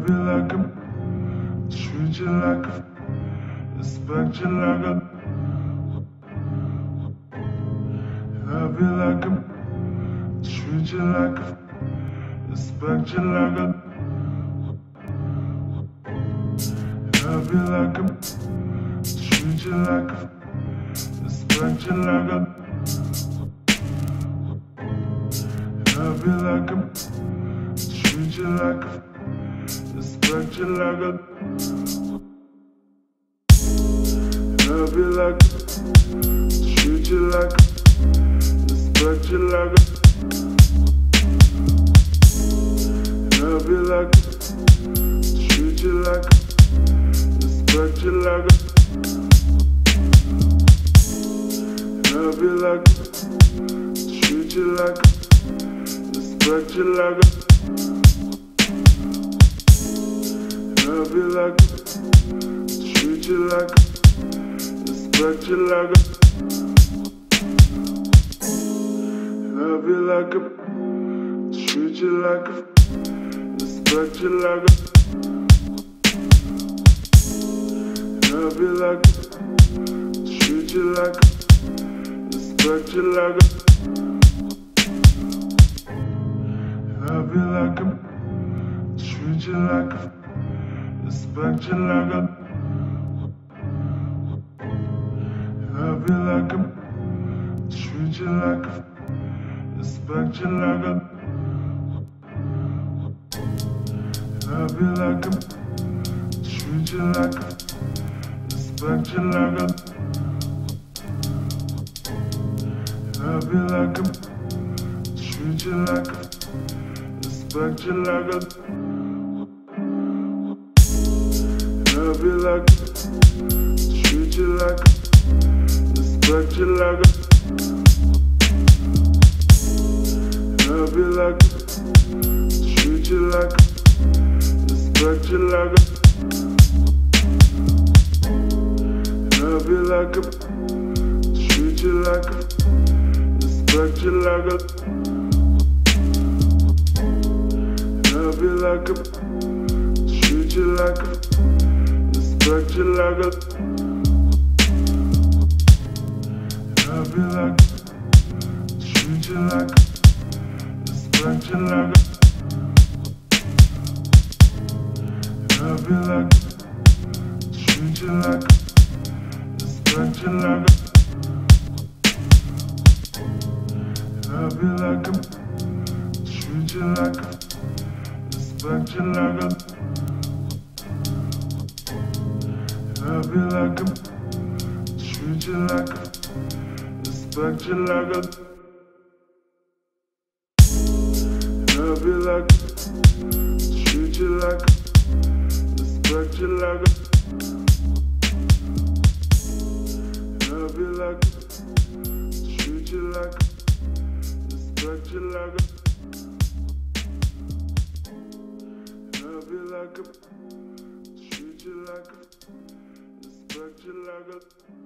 Love you like a, treat you like a, respect you like a. Love you like a, treat you like a, respect you like a. Love you like a, treat you like a, respect you like a. Love you like a, treat you like a, respect you like a. Love you like a, treat you like a, respect you like a. Love you like a, treat you like a, respect you like a. Love you like a, treat you like a, respect you like a. Love you like a, treat you like a, respect you like a. Love you like a, treat you like a, respect you like a. Love you like a, treat you like a, respect you like a. Love you like a, treat you like a, respect you like a. Love you like a, treat you like a, respect you like a. Love you like a, treat you like a, respect you like a. Love you like a, treat you like a, respect you like a. Love you like a, treat you like a, respect you like a. Love you like a, treat you like a, respect you like a. Love you like a, treat you like a, respect you like a. Love you like a, treat you like a, respect you like a. Love you like a, treat you like a, respect you like a. Love you like a, treat you like a, respect you like a. Love you like a, treat you like a, respect you like a. Love you like a, treat you like a, respect you like a. Love you like a, treat you like a, respect you like a. Love you like a, treat you like a, respect you like a. Love you like a, treat you like a, respect you like a.